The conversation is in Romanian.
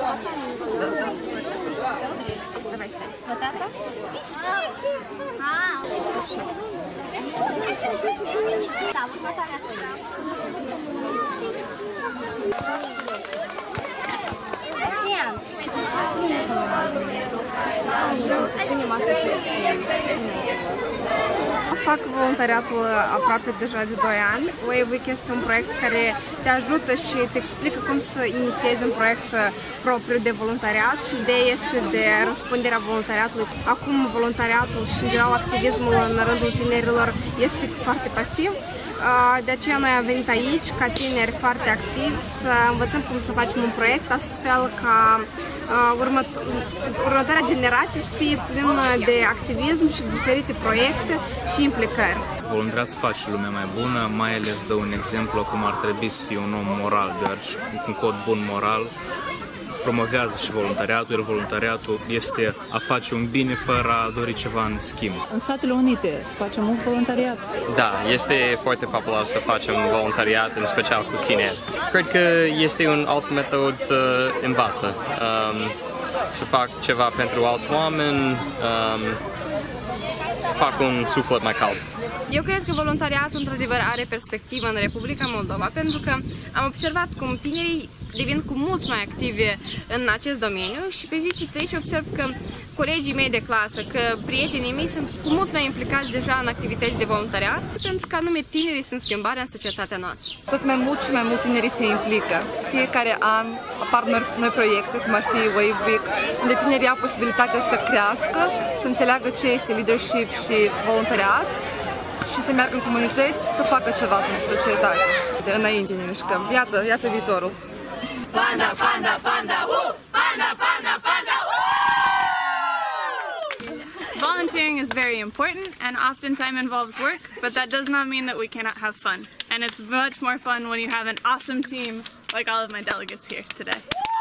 Вот это? Да, вот это. Fac voluntariatul aproape deja de 2 ani. Wave este un proiect care te ajută și îți explică cum să inițiezi un proiect propriu de voluntariat și ideea este de răspunderea voluntariatului. Acum voluntariatul și în general activismul în rândul tinerilor este foarte pasiv. De aceea noi am venit aici ca tineri foarte activi să învățăm cum să facem un proiect astfel ca următoarea generație să fie plină de activism și diferite proiecte și implicări. Voluntariatul face lumea mai bună, mai ales dă un exemplu cum ar trebui să fie un om moral, deoarece un cod bun moral promovează și voluntariatul, iar voluntariatul este a face un bine fără a dori ceva în schimb. În Statele Unite se face mult voluntariat. Da, este foarte popular să facem voluntariat, în special cu tineri. Cred că este un alt metod să învață, să fac ceva pentru alți oameni, să fac un suflet mai cald. Eu cred că voluntariatul într-adevăr are perspectivă în Republica Moldova, pentru că am observat cum tinerii devin cu mult mai activi în acest domeniu și pe zi ce trece observ că colegii mei de clasă, că prietenii mei sunt cu mult mai implicați deja în activități de voluntariat, pentru că anume tinerii sunt schimbarea în societatea noastră. Tot mai mult și mai mult tinerii se implică. Fiecare an apar noi proiecte, cum ar fi Wave Week, unde tinerii au posibilitatea să crească, să înțeleagă ce este leadership și voluntariat și să meargă în comunități, să facă ceva pentru societate. De înainte ne mișcăm. Iată viitorul. Panda, panda, panda, panda, panda, panda, Volunteering is very important and often time involves work, but that does not mean that we cannot have fun. And it's much more fun when you have an awesome team like all of my delegates here today.